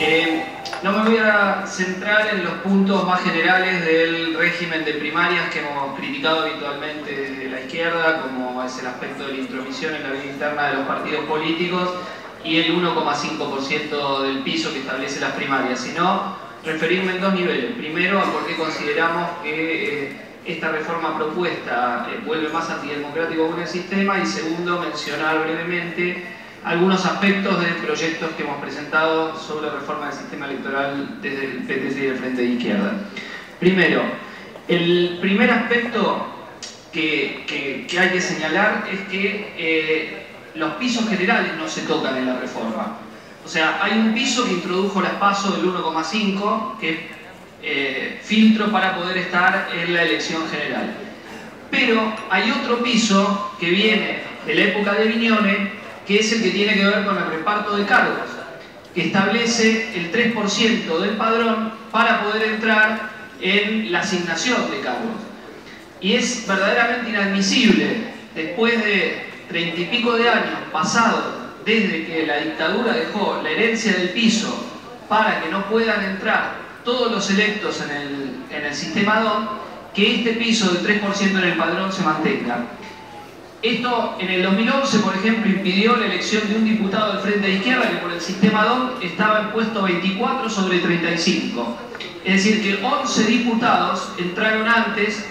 No me voy a centrar en los puntos más generales del régimen de primarias que hemos criticado habitualmente desde la izquierda, como es el aspecto de la intromisión en la vida interna de los partidos políticos y el 1,5% del piso que establece las primarias, sino referirme en dos niveles. Primero, a por qué consideramos que esta reforma propuesta vuelve más antidemocrático con el sistema, y segundo, mencionar brevemente algunos aspectos de proyectos que hemos presentado sobre reforma del sistema electoral desde el PTC y el Frente de Izquierda. Primero, el primer aspecto que hay que señalar es que los pisos generales no se tocan en la reforma. O sea, hay un piso que introdujo las PASO del 1,5, que es filtro para poder estar en la elección general. Pero hay otro piso que viene de la época de Viñones, que es el que tiene que ver con el reparto de cargos, que establece el 3% del padrón para poder entrar en la asignación de cargos. Y es verdaderamente inadmisible, después de 30 y pico de años pasados desde que la dictadura dejó la herencia del piso para que no puedan entrar todos los electos en el sistema DON, que este piso del 3% en el padrón se mantenga. Esto en el 2011, por ejemplo, impidió la elección de un diputado del Frente de Izquierda que por el sistema DON estaba en puesto 24 sobre 35. Es decir, que 11 diputados entraron antes,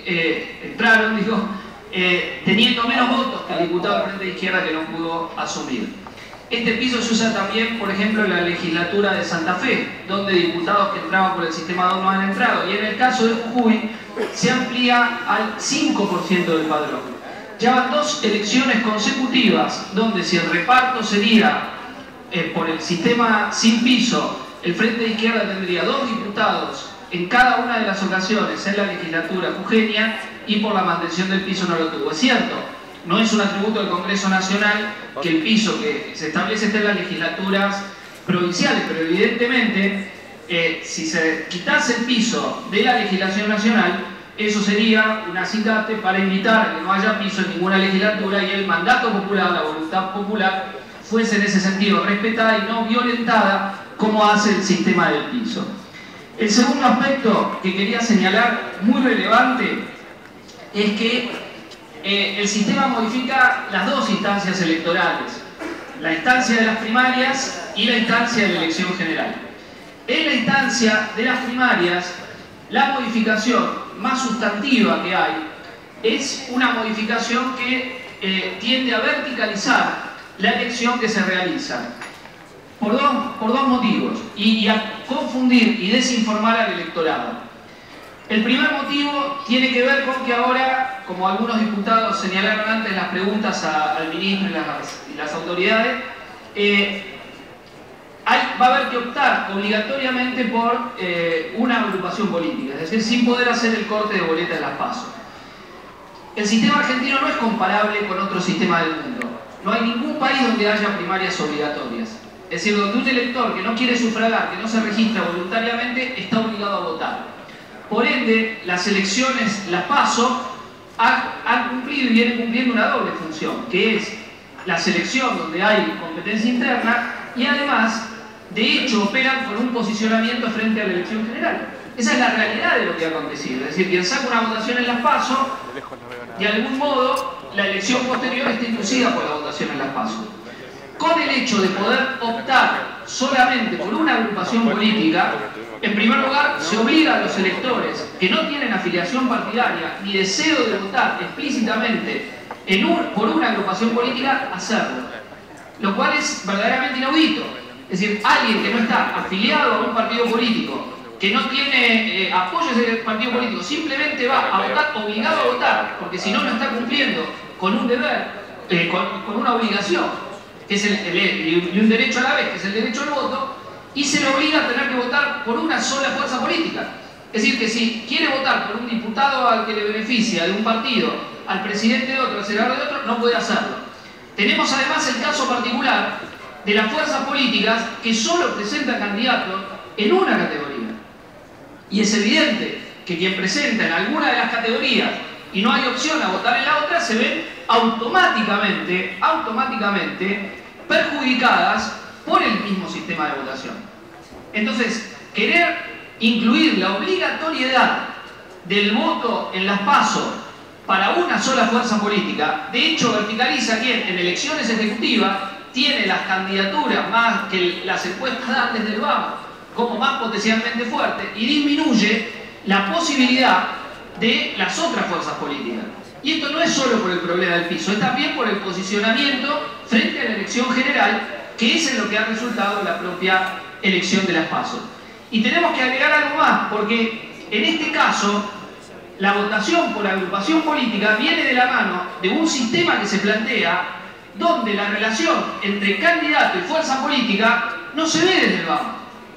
teniendo menos votos que el diputado del Frente de Izquierda que no pudo asumir. Este piso se usa también, por ejemplo, en la legislatura de Santa Fe, donde diputados que entraban por el sistema DON no han entrado. Y en el caso de Jujuy, se amplía al 5% del padrón. Ya van dos elecciones consecutivas donde, si el reparto sería por el sistema sin piso, el Frente de Izquierda tendría 2 diputados en cada una de las ocasiones en la legislatura jujeña, y por la mantención del piso no lo tuvo. Es cierto, no es un atributo del Congreso Nacional que el piso que se establece esté en las legislaturas provinciales, pero evidentemente si se quitase el piso de la legislación nacional, eso sería un acicate para invitar a que no haya piso en ninguna legislatura y el mandato popular, la voluntad popular, fuese en ese sentido respetada y no violentada como hace el sistema del piso. El segundo aspecto que quería señalar, muy relevante, es que el sistema modifica las dos instancias electorales, la instancia de las primarias y la instancia de la elección general. En la instancia de las primarias, la modificación más sustantiva que hay es una modificación que tiende a verticalizar la elección que se realiza por dos motivos y a confundir y desinformar al electorado. El primer motivo tiene que ver con que ahora, como algunos diputados señalaron antes en las preguntas al ministro y las autoridades, va a haber que optar obligatoriamente por una agrupación política, es decir, sin poder hacer el corte de boleta en las PASO. El sistema argentino no es comparable con otros sistemas del mundo. No hay ningún país donde haya primarias obligatorias. Es decir, donde un elector que no quiere sufragar, que no se registra voluntariamente, está obligado a votar. Por ende, las elecciones, las PASO, han cumplido y vienen cumpliendo una doble función, que es la selección donde hay competencia interna y además, de hecho, operan con un posicionamiento frente a la elección general. Esa es la realidad de lo que ha acontecido. Es decir, quien saca una votación en las PASO, de algún modo, la elección posterior está inducida por la votación en las PASO. Con el hecho de poder optar solamente por una agrupación política, en primer lugar, se obliga a los electores que no tienen afiliación partidaria ni deseo de votar explícitamente por una agrupación política a hacerlo, lo cual es verdaderamente inaudito. Es decir, alguien que no está afiliado a un partido político, que no tiene apoyo de ese partido político, simplemente va a votar obligado a votar, porque si no, no está cumpliendo con un deber, con una obligación, que es y un derecho a la vez, que es el derecho al voto, y se le obliga a tener que votar por una sola fuerza política. Es decir, que si quiere votar por un diputado al que le beneficia de un partido, al presidente de otro, al senador de otro, no puede hacerlo. Tenemos además el caso particular de las fuerzas políticas que solo presentan candidatos en una categoría. Y es evidente que quien presenta en alguna de las categorías y no hay opción a votar en la otra, se ven automáticamente perjudicadas por el mismo sistema de votación. Entonces, querer incluir la obligatoriedad del voto en las PASO para una sola fuerza política, de hecho verticaliza quien en elecciones ejecutivas tiene las candidaturas más que las encuestas dan desde el BAMA como más potencialmente fuertes y disminuye la posibilidad de las otras fuerzas políticas. Y esto no es solo por el problema del piso, es también por el posicionamiento frente a la elección general, que es en lo que ha resultado la propia elección de las PASO. Y tenemos que agregar algo más, porque en este caso la votación por agrupación política viene de la mano de un sistema que se plantea donde la relación entre candidato y fuerza política no se ve desde el BAMA.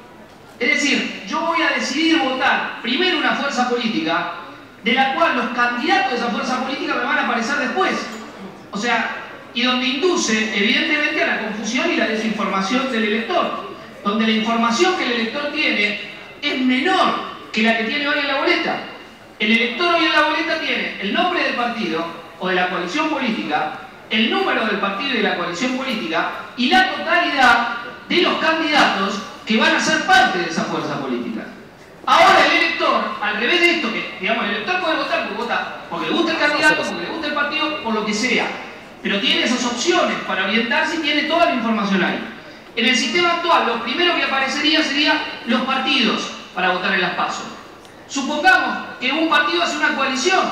Es decir, yo voy a decidir votar primero una fuerza política de la cual los candidatos de esa fuerza política me van a aparecer después. O sea, y donde induce evidentemente a la confusión y la desinformación del elector, donde la información que el elector tiene es menor que la que tiene hoy en la boleta. El elector hoy en la boleta tiene el nombre del partido o de la coalición política, el número del partido y de la coalición política y la totalidad de los candidatos que van a ser parte de esa fuerza política. Ahora el elector, al revés de esto, que digamos, el elector puede votar porque le gusta el candidato, porque le gusta el partido, por lo que sea, pero tiene esas opciones para orientarse y tiene toda la información ahí. En el sistema actual, lo primero que aparecería serían los partidos para votar en las PASO. Supongamos que un partido hace una coalición,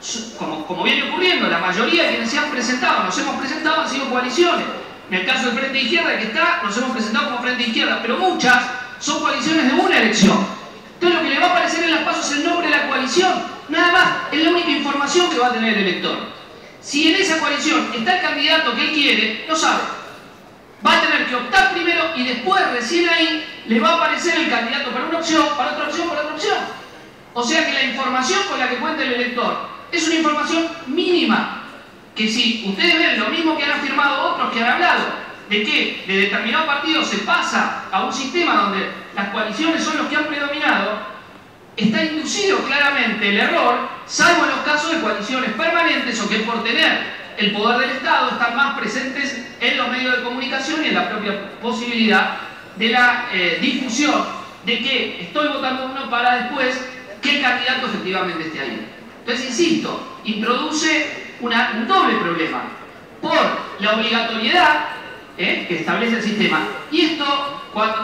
como viene ocurriendo, la mayoría de quienes se han presentado, nos hemos presentado, han sido coaliciones. En el caso del Frente de Izquierda que está, nos hemos presentado como Frente de Izquierda, pero muchas son coaliciones de una elección. Entonces lo que le va a aparecer en las PASO es el nombre de la coalición, nada más, es la única información que va a tener el elector. Si en esa coalición está el candidato que él quiere, no sabe. Va a tener que optar primero y después, recién ahí, le va a aparecer el candidato para una opción, para otra opción, para otra opción. O sea que la información con la que cuenta el elector es una información mínima, que si ustedes ven lo mismo que han afirmado otros que han hablado, de que de determinado partido se pasa a un sistema donde las coaliciones son los que han predominado, está inducido claramente el error, salvo en los casos de coaliciones permanentes o que por tener el poder del Estado están más presentes en los medios de comunicación y en la propia posibilidad de la difusión de que estoy votando uno para después que el candidato efectivamente esté ahí. Entonces, insisto, introduce un doble problema por la obligatoriedad que establece el sistema. Y esto,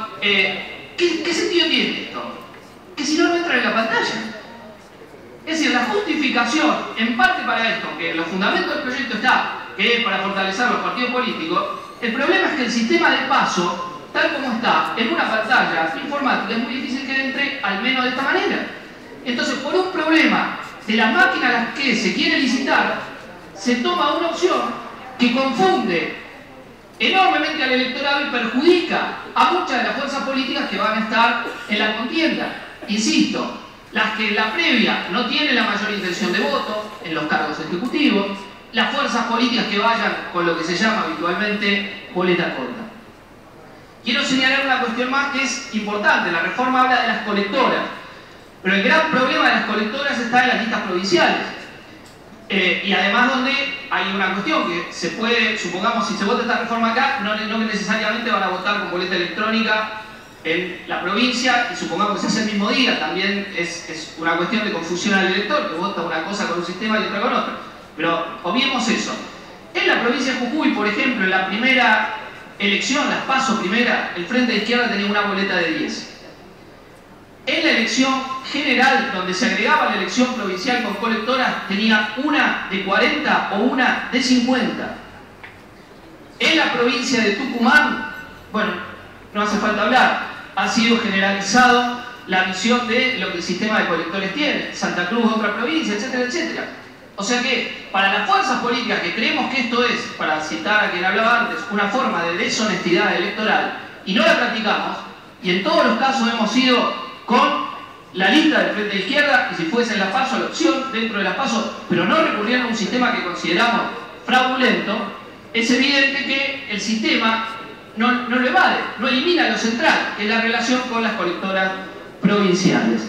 ¿qué sentido tiene esto? Que si no, no entra en la pantalla. Es decir, la justificación, en parte para esto, que en los fundamentos del proyecto está, que es para fortalecer los partidos políticos, el problema es que el sistema de PASO, tal como está, en una pantalla informática, es muy difícil que entre, al menos de esta manera. Entonces, por un problema de la máquina a la que se quiere licitar, se toma una opción que confunde enormemente al electorado y perjudica a muchas de las fuerzas políticas que van a estar en la contienda. Insisto, las que en la previa no tienen la mayor intención de voto en los cargos ejecutivos, las fuerzas políticas que vayan con lo que se llama habitualmente boleta corta. Quiero señalar una cuestión más que es importante. La reforma habla de las colectoras, pero el gran problema de las colectoras está en las listas provinciales. Y además donde hay una cuestión que se puede, supongamos, si se vota esta reforma acá, no que necesariamente van a votar con boleta electrónica en la provincia, y supongamos que se hace el mismo día, también es una cuestión de confusión al elector, que vota una cosa con un sistema y otra con otro. Pero obviemos eso. En la provincia de Jujuy, por ejemplo, en la primera elección, las PASO primera, el Frente de Izquierda tenía una boleta de 10. En la elección general, donde se agregaba la elección provincial con colectoras, tenía una de 40 o una de 50. En la provincia de Tucumán, bueno, no hace falta hablar, ha sido generalizado la visión de lo que el sistema de colectores tiene. Santa Cruz, otra provincia, etcétera, etcétera. O sea que, para las fuerzas políticas que creemos que esto es, para citar a quien hablaba antes, una forma de deshonestidad electoral, y no la practicamos, y en todos los casos hemos ido con la lista del Frente de Izquierda, y si fuese en la PASO, la opción dentro de las PASO, pero no recurriendo a un sistema que consideramos fraudulento, es evidente que el sistema no lo evade, no elimina lo central, que es la relación con las colectoras provinciales.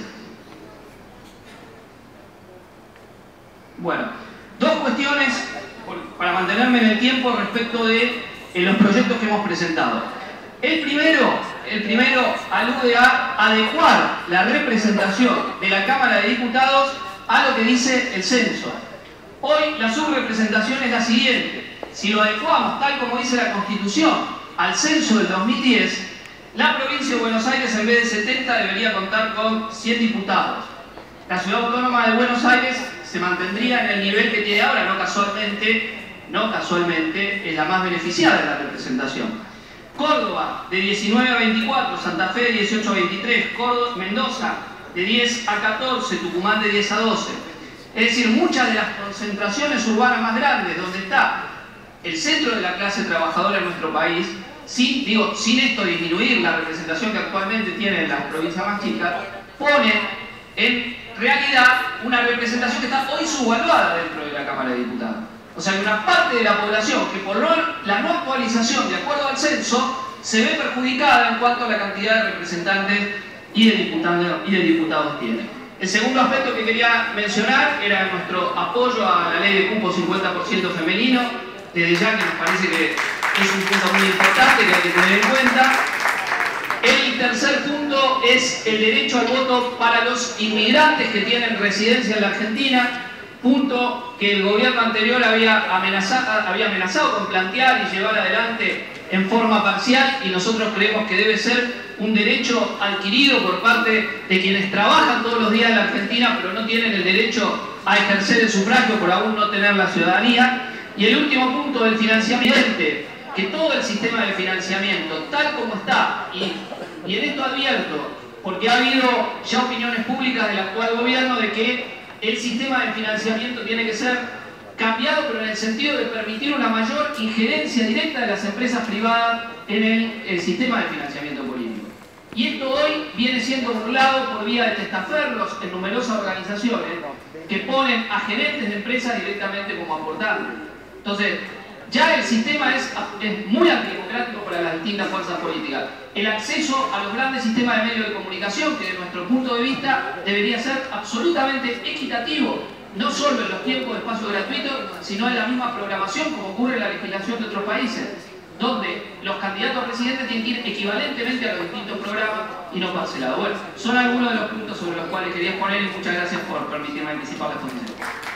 Bueno, dos cuestiones para mantenerme en el tiempo respecto de los proyectos que hemos presentado. El primero El primero alude a adecuar la representación de la Cámara de Diputados a lo que dice el censo. Hoy la subrepresentación es la siguiente. Si lo adecuamos, tal como dice la Constitución, al censo del 2010, la provincia de Buenos Aires en vez de 70 debería contar con 100 diputados. La ciudad autónoma de Buenos Aires se mantendría en el nivel que tiene ahora, no casualmente es la más beneficiada de la representación. Córdoba de 19 a 24, Santa Fe de 18 a 23, Mendoza de 10 a 14, Tucumán de 10 a 12. Es decir, muchas de las concentraciones urbanas más grandes, donde está el centro de la clase trabajadora en nuestro país, sin esto disminuir la representación que actualmente tienen las provincias más chicas, pone en realidad una representación que está hoy subvaluada dentro de la Cámara de Diputados. O sea, que una parte de la población que por la no actualización de acuerdo al censo se ve perjudicada en cuanto a la cantidad de representantes y de diputados tiene. El segundo aspecto que quería mencionar era nuestro apoyo a la ley de cupo 50% femenino, desde ya que nos parece que es un punto muy importante que hay que tener en cuenta. El tercer punto es el derecho al voto para los inmigrantes que tienen residencia en la Argentina, punto que el gobierno anterior había amenazado con plantear y llevar adelante en forma parcial, y nosotros creemos que debe ser un derecho adquirido por parte de quienes trabajan todos los días en la Argentina pero no tienen el derecho a ejercer el sufragio por aún no tener la ciudadanía. Y el último punto del financiamiento, que todo el sistema de financiamiento, tal como está, y en esto advierto, porque ha habido ya opiniones públicas del actual gobierno de que el sistema de financiamiento tiene que ser cambiado, pero en el sentido de permitir una mayor injerencia directa de las empresas privadas en el sistema de financiamiento político. Y esto hoy viene siendo burlado por vía de testaferros en numerosas organizaciones que ponen a gerentes de empresas directamente como aportantes. Entonces, ya el sistema es muy antidemocrático para las distintas fuerzas políticas. El acceso a los grandes sistemas de medios de comunicación, que desde nuestro punto de vista debería ser absolutamente equitativo, no solo en los tiempos de espacio gratuito, sino en la misma programación, como ocurre en la legislación de otros países, donde los candidatos a presidente tienen que ir equivalentemente a los distintos programas y no parcelado. Bueno, son algunos de los puntos sobre los cuales quería exponer, y muchas gracias por permitirme anticipar la exposición.